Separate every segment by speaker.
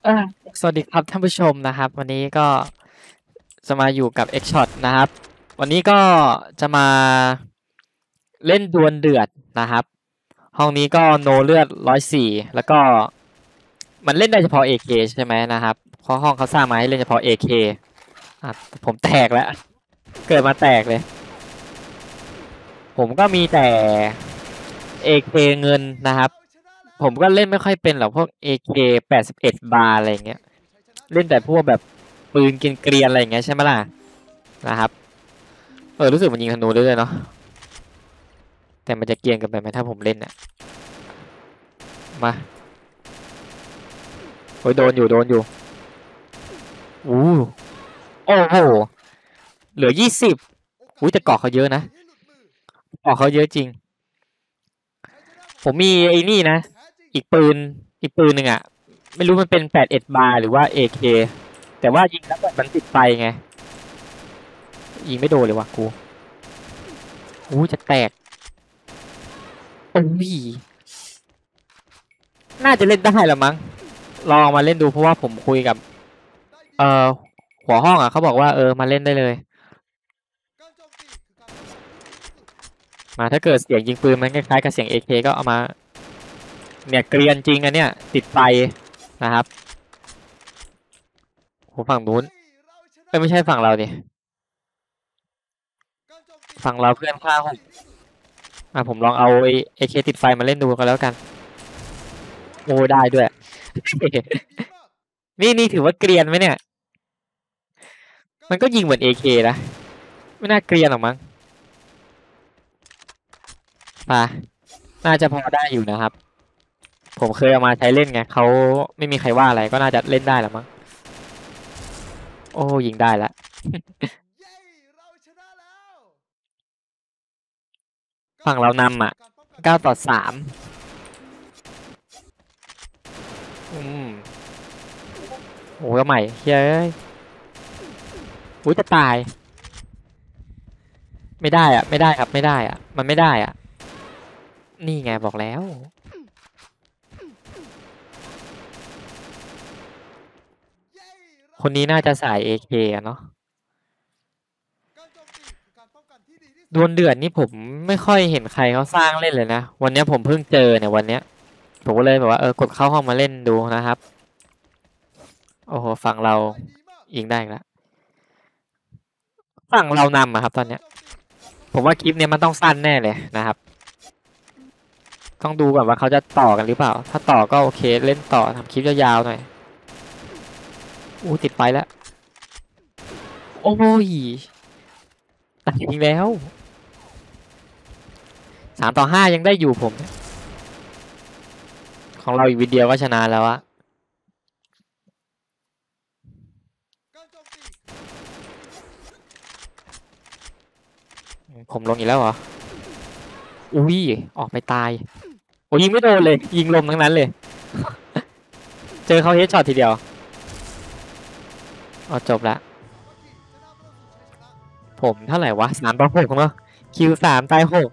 Speaker 1: เออสวัสดีครับท่านผู้ชมนะครับวันนี้ก็จะมาอยู่กับ X Shot นะครับวันนี้ก็จะมาเล่นดวลเดือดนะครับห้องนี้ก็โนเลือด104แล้วก็มันเล่นได้เฉพาะ AK ใช่ไหมนะครับเพราะห้องเขาสร้างมาให้เล่นเฉพาะ AK อ่ะผมแตกแล้วเกิดมาแตกเลยผมก็มีแต่ AK เงินนะครับผมก็เล่นไม่ค่อยเป็นหรอกพวก AK 81บาร์อะไรเงี้ยเล่นแต่พวกแบบปืนเกรียนๆอะไรอย่างเงี้ยใช่ไหมล่ะนะครับรู้สึกมันยิงธนูได้เลยเนาะแต่มันจะเกรียนเกันไปไหมถ้าผมเล่นเนี่ยมาโอ้ยโดนอยู่อู้โอ้โหเหลือ20อุ้ยแต่เกาะเขาเยอะนะเกาะเขาเยอะจริงผมมีไอ้นี่นะอีกปืนอีกปืนหนึ่งอ่ะไม่รู้มันเป็น81บาร์หรือว่า AK แต่ว่ายิงแล้วแบบมันติดไฟไงยิงไม่โดนเลยวะกูอู้จะแตกโอ้ยน่าจะเล่นได้ละมั้งลองมาเล่นดูเพราะว่าผมคุยกับเอ่อหัวห้องอ่ะเขาบอกว่ามาเล่นได้เลยมาถ้าเกิดเสียงยิงปืนมันคล้ายๆกับเสียง AK ก็เอามาเนี่ยเกรียนจริงอันเนี้ยติดไฟนะครับโหฝั่งนู้นไม่ใช่ฝั่งเราดิฝั่งเราเพื่อนข้างผมผมลองเอาไอ้ AK ติดไฟมาเล่นดูกันแล้วกันโอ้ได้ด้วยนี่ถือว่าเกรียนไหมเนี่ยมันก็ยิงเหมือน AK นะไม่น่าเกรียนหรอกมั้งป่ะน่าจะพอได้อยู่นะครับผมเคยเอามาใช้เล่นไงเขาไม่มีใครว่าอะไรก็น่าจะเล่นได้แหละมั้งโอ้ยิงได้ละฝั่งเรานำอ่ะ9-3อืมโอ้ก็ใหม่เฮ้ยอุ้ยจะตายไม่ได้อ่ะไม่ได้ครับไม่ได้อ่ะมันไม่ได้อ่ะนี่ไงบอกแล้วคนนี้น่าจะสาย AK อะเนาะดวลเดือดนี่ผมไม่ค่อยเห็นใครเขาสร้างเล่นเลยนะวันนี้ผมเพิ่งเจอเนี่ยวันเนี้ยผมก็เลยแบบว่ากดเข้าห้องมาเล่นดูนะครับโอ้โหฝั่งเรายิงได้อีกแล้วฝั่งเรานำอะครับตอนเนี้ยผมว่าคลิปเนี้ยมันต้องสั้นแน่เลยนะครับต้องดูก่อนว่าเขาจะต่อกันหรือเปล่าถ้าต่อก็โอเคเล่นต่อทำคลิปยาวๆหน่อยอู้ติดไฟแล้วโอ้ยตัดยิงแล้ว3-5ยังได้อยู่ผมของเราอีกวิดเดียวก็ชนะแล้วอะผมลงอีกแล้วเหรออุ้ยออกไปตายโอ้ยิงไม่โดนเลยยิงลมทั้งนั้นเลยเจอเขาเฮดช็อตทีเดียวเอาจบละผมเท่าไหร่วะ3-6เนาะคิว3 ตาย 6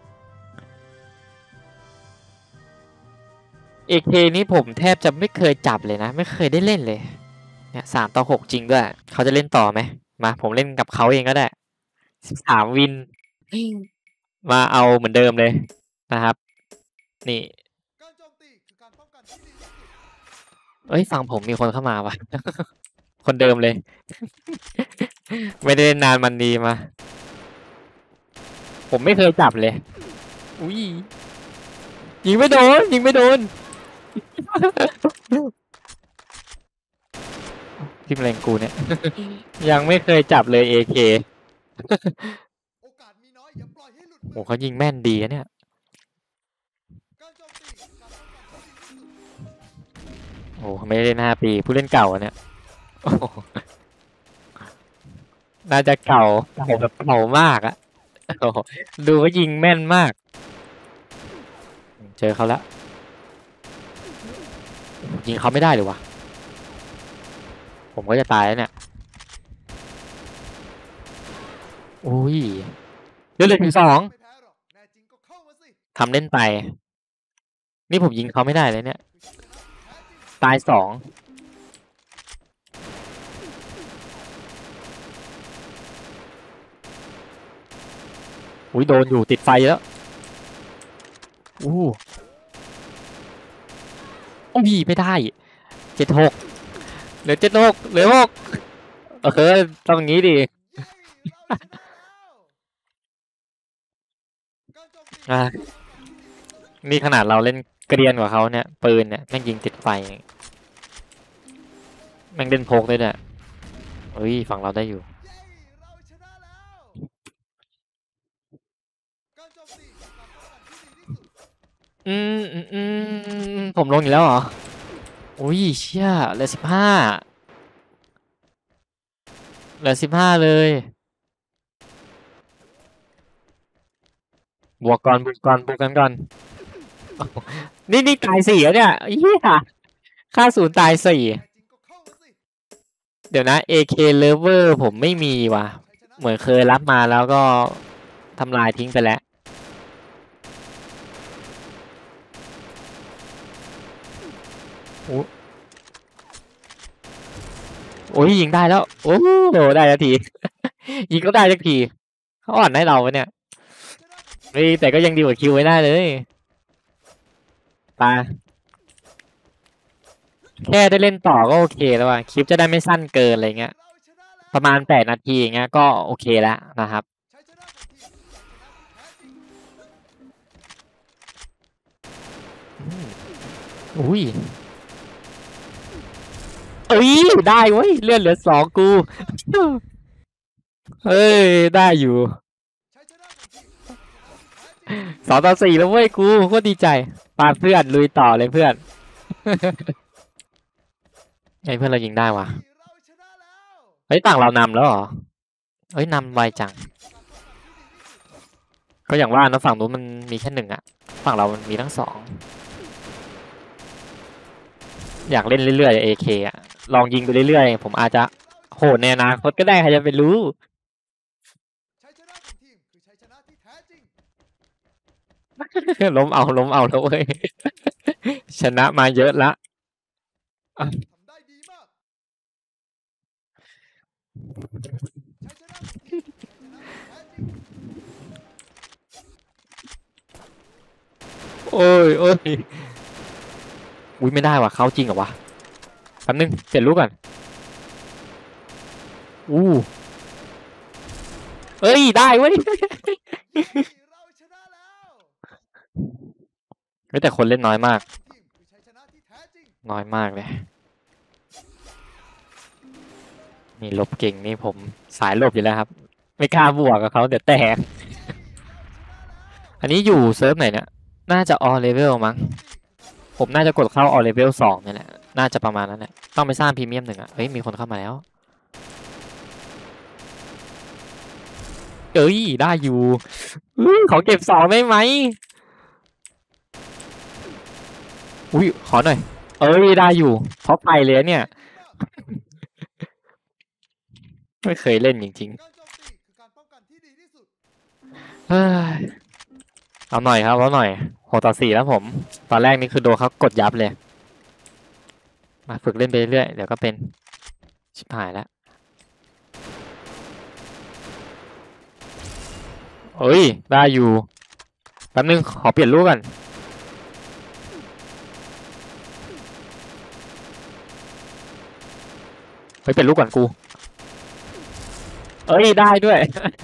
Speaker 1: เอเคนี่ผมแทบจะไม่เคยจับเลยนะไม่เคยได้เล่นเลยเนี่ย3-6จริงด้วยเขาจะเล่นต่อไหมมาผมเล่นกับเขาเองก็ได้13 วินมาเอาเหมือนเดิมเลยนะครับนี่เอ้ยฝั่งผมมีคนเข้ามาวะคนเดิมเลยไม่ได้เล่นนานมันดีมาผมไม่เคยจับเลยอุ้ยยิงไม่โดนยิงไม่โดนทีมแรงกูเนี่ยยังไม่เคยจับเลยเอเคโอ้เขายิงแม่นดีอะเนี่ยโอ้ไม่ได้เล่น5 ปีผู้เล่นเก่าอะเนี่ยโอ้น่าจะเก่าแบบเก่ามากอะโอ้ดูว่ายิงแม่นมากเจอเขาแล้วยิงเขาไม่ได้เลยวะผมก็จะตายแล้วเนี่ยอุ้ยเหลือถึง2ทำเล่นไปนี่ผมยิงเขาไม่ได้เลยเนี่ยตาย2 อุ้ยโดนอยู่ติดไฟแล้วอู้โอ้ยไม่ได้76เหลือ76เหลือ6ต้องอย่างนี้ดิอ่ะนี่ขนาดเราเล่นเกรียนกว่าเขาเนี่ยปืนเนี่ยแม่งยิงติดไฟแม่งเล่นพกเลยเนี่ยเฮ้ยฝั่งเราได้อยู่ผมลงอีกแล้วเหรออุ้ยเชี่ยเหลือ15เหลือ15เลยบวกก่อนบวกกันก่อนนี่ตาย4แล้วเนี่ยเฮียค่า0ตาย4เดี๋ยวนะ AK Lover ผมไม่มีว่ะเหมือนเคยรับมาแล้วก็ทำลายทิ้งไปแล้วโอ้ยยิงได้แล้วโอ้โหได้แล้วที ยิงก็ได้สักทีเขาอ่อนให้เราเนี่ยเฮ้ยแต่ก็ยังดีกว่าคิวไว้ได้เลยตาแค่ได้เล่นต่อก็โอเคแล้วว่ะคลิปจะได้ไม่สั้นเกินอะไรเงี้ยประมาณ8 นาทีอย่างเงี้ยก็โอเคแล้วนะครับอุ้ยเอ้ยได้เว้ยเลื่อนเหลือ2กูเฮ้ยได้อยู่2-4แล้วเว้ยกูโคตรดีใจปาเพื่อนลุยต่อเลยเพื่อนไอ้เพื่อนเรายิงได้วะเฮ้ยต่างเรานำแล้วเหรอเฮ้ยนำไวจังก็อย่างว่านะฝั่งนู้นมันมีแค่1อ่ะฝั่งเรามันมีทั้ง2อยากเล่นเรื่อยๆAKอ่ะลองยิงไปเรื่อยๆผมอาจจะโหดในอนาคตก็ได้ใครจะไปรู้ล้มเอาแล้วเว้ยชนะมาเยอะละโอ้ยอุ้ยไม่ได้ว่ะเขาจริงเหรอวะแป๊บนึงเปลี่ยนลูกก่อนอู้เอ้ยได้เว้ยแต่คนเล่นน้อยมากน้อยมากเลยนี่ลบเก่งนี่ผมสายลบอยู่แล้วครับไม่กล้าบวกกับเขาเดี๋ยวแตกอันนี้อยู่เซิร์ฟไหนเนี่ยน่าจะ all level มั้งผมน่าจะกดเข้า all level 2นี่แหละน่าจะประมาณนั้นแหละต้องไปสร้างพรีเมียม1อ่ะเฮ้ยมีคนเข้ามาแล้วเอ้ยได้อยู่ขอเก็บ2ได้ไหมอุ้ยขอหน่อยเอ้ยได้อยู่เพราะไปเลยเนี่ยไม่เคยเล่นจริงๆเฮ้ยเอาหน่อยครับเอาหน่อย6-4แล้วผมตอนแรกนี่คือโดนเขากดยับเลยมาฝึกเล่นไปเรื่อยเดี๋ยวก็เป็นชิบหายแล้วเอ้ยได้อยู่แป๊บนึงขอเปลี่ยนรูปก่อนไปเปลี่ยนรูปก่อนกูเอ้ยได้ด้วย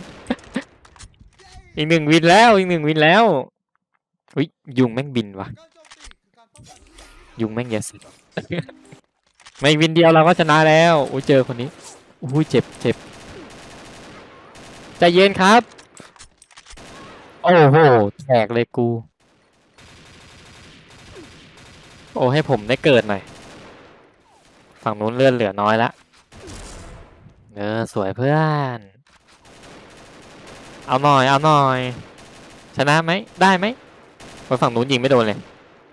Speaker 1: อีก1 วินแล้วอุ้ยยุงแม่งบินว่ะยุงแม่งเยอะสุดไม่วินเดียวเราก็ชนะแล้วอุ้ยเจอคนนี้อุ้ยเจ็บใจเย็นครับโอ้โหแตกเลยกูโอ้ให้ผมได้เกิดหน่อยฝั่งนู้นเลื่อนเหลือน้อยละสวยเพื่อนเอาหน่อยชนะไหมได้ไหมฝั่งนู้นยิงไม่โดนเลย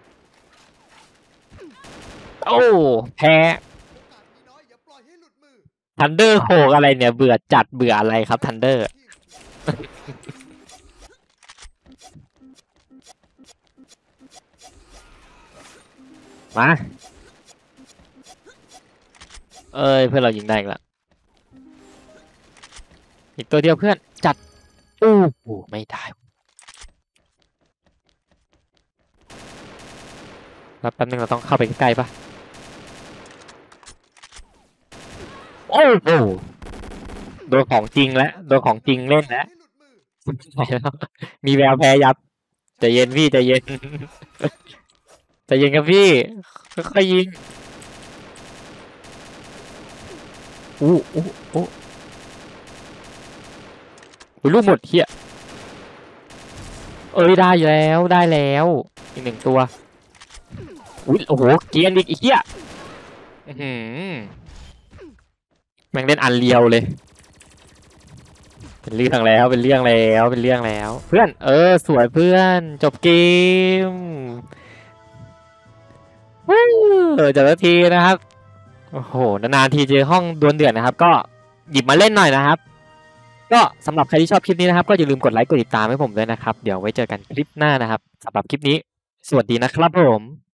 Speaker 1: โอ้แพ้ทันเดอร์โหกอะไรเนี่ยเบื่อจัดเบื่ออะไรครับทันเดอร์มาเอ้ยเพื่อนเรายิงได้อีกแล้วอีกตัวเดียวเพื่อนจัดโอ้โหไม่ได้แล้วแป๊บนึงเราต้องเข้าไปใกล้ๆปะโอ้โหโดนของจริงแล้วโดนของจริงเล่นแล้วไปแล้วมีแววแพ้ยับใจเย็นพี่ใจเย็นใจเย็นครับพี่ค่อยๆยิงอู้อู้อู้อู้ลูกหมดเฮียเอ้ยได้แล้วได้แล้วอีกหนึ่งตัวอุ้ยโอ้โหเกรียนอีกเฮียอื้อหือแม่งเล่นอันเลียวเลยเป็นเรื่องแล้วเป็นเรื่องแล้วเป็นเรื่องแล้วเพื่อนสวยเพื่อนจบเกมวู้จบแล้วทีนะครับโอ้โหนานๆทีเจอห้องดวลเดือดนะครับก็หยิบมาเล่นหน่อยนะครับก็สำหรับใครที่ชอบคลิปนี้นะครับก็อย่าลืมกดไลค์กดติดตามให้ผมด้วยนะครับเดี๋ยวไว้เจอกันคลิปหน้านะครับสำหรับคลิปนี้สวัสดีนะครับผม